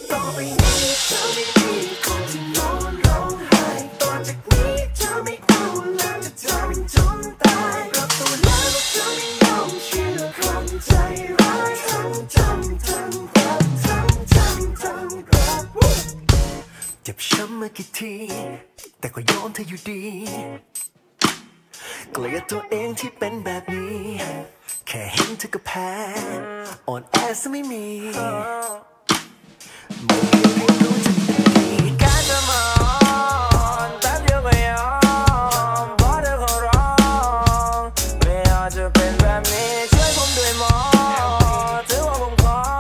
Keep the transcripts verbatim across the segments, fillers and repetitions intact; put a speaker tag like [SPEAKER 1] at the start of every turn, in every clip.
[SPEAKER 1] ต่อไปนี้เธอไม่มีคนที่นอนร้องไห้ต่อจากนี้เธอไม่เอาแล้วจะทำจนตายรับตัวแล้วเธอไม่ยอมเชื่อคนใจร้ายทำทำทำครับทำทำทำครับเจ็บช้ำมากี่ทีแต่ก็ยอมเธออยู่ดีเกลียดตัวเองที่เป็นแบบนี้แค่เห็นเธอก็แพ้อ่อนแอซะไม่มีไม่เรียนรู้จะเป็นดีการจะมาแป๊บเดียวก็ยอมเพราะเธอขอร้องไม่อาจจะเป็นแบบนี้ช่วยผมด้วยหมอถือว่าผมขอ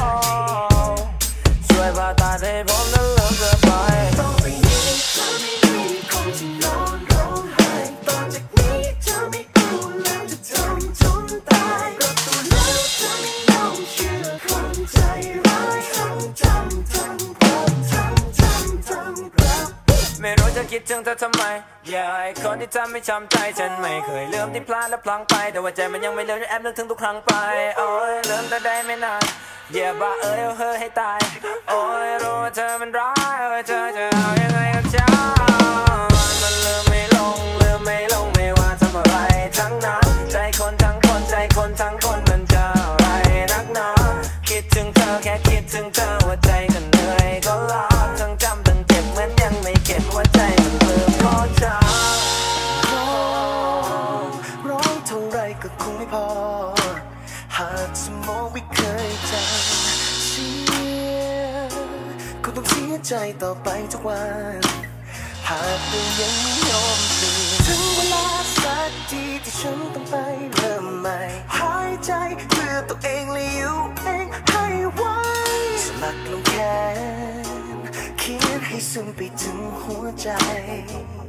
[SPEAKER 1] ช่วยผ่าตัดให้ผมนั้นเลิกเธอไปต่อไปนี้เธอไม่มีคนที่นอนร้องไห้ต่อจากนี้เธอไม่เอาแล้วจะทำจนตายรับตัวแล้วเธอไม่ยอมเชื่อคนใจร้ายทำทำทำครับทำทำทำครับไม่รู้จะคิดถึงเธอทำไมอย่าให้คนที่ทำให้ช้ำใจฉันไม่เคยลืมที่พลาดและพลั้งไปแต่ว่าใจมันยังไม่ลืมแอบนึกถึงทุกครั้งไปโอ้ยลืมแต่ได้ไม่นานอย่าบ้าเอ้ยเอาเธอให้ตายโอ้ยรู้ว่าเธอมันร้ายเออเธอจะเอายังไงกับฉันมันลืมไม่ลงลืมไม่ลงไม่ว่าทำอะไรทั้งนั้นใจคนทั้งคนใจคนทั้งคนมันจะอะไรนักหนาคิดถึงเธอแค่คิดถึงเธอหัวใจก็เหนื่อยก็ล้าทั้งจำทั้งเจ็บเหมือนยังไม่เข็ดหัวใจมันเริ่มท้อช้าร้องร้องเท่าไรก็คงไม่พอหากสมองไม่เคยจำเสียก็ต้องเสียใจต่อไปทุกวันหากเธอยังไม่ยอมเปลี่ยนถึงเวลาสักทีที่ฉันต้องไปเริ่มใหม่หายใจเพื่อตัวเองและอยู่เองให้ไวสลักลงแขนเขียนให้ซึมไปถึงหัวใจ